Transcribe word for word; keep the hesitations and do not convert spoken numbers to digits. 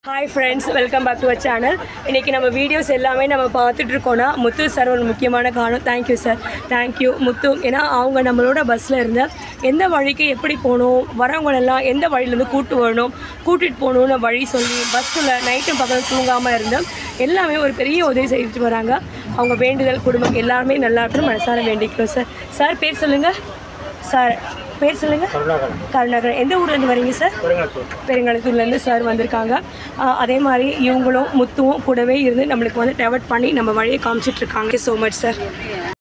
Hi friends, welcome back to our channel. இன்னைக்கு நம்ம videos எல்லாமே நம்ம பார்த்துட்டு இருக்கோம்னா முத்து சார் ஒரு முக்கியமான காரணம். Thank you sir. Thank you முத்து. ஏன்னா அவங்க நம்மளோட பஸ்ல இருந்த எந்த வழிக்கு எப்படி போகணும், வரவங்க எல்லாம் எந்த வழியிலேருந்து கூட்டு வரணும், கூட்டிட்டு போகணும்னு வழி சொல்லி பஸ்ஸில் நைட்டும் பகல் தூங்காமல் இருந்து எல்லாமே ஒரு பெரிய உதவி செய்துட்டு வராங்க. அவங்க வேண்டுதல் குடும்பம் எல்லாருமே நல்லா இருக்கணும் மனசார வேண்டிக்கிறோம் சார். சார் பேர் சொல்லுங்கள் சார். பேர் சொல்லுங்கள். கருணாகரன். எந்த ஊர்லேருந்து வரீங்க சார்? பெருங்கலத்தூர்லேருந்து சார் வந்திருக்காங்க. அதே மாதிரி இவங்களும் முத்துவும் கூடவே இருந்து நம்மளுக்கு வந்து டெவட் பண்ணி நம்ம வழியை காமிச்சிட்ருக்காங்க. So much sir.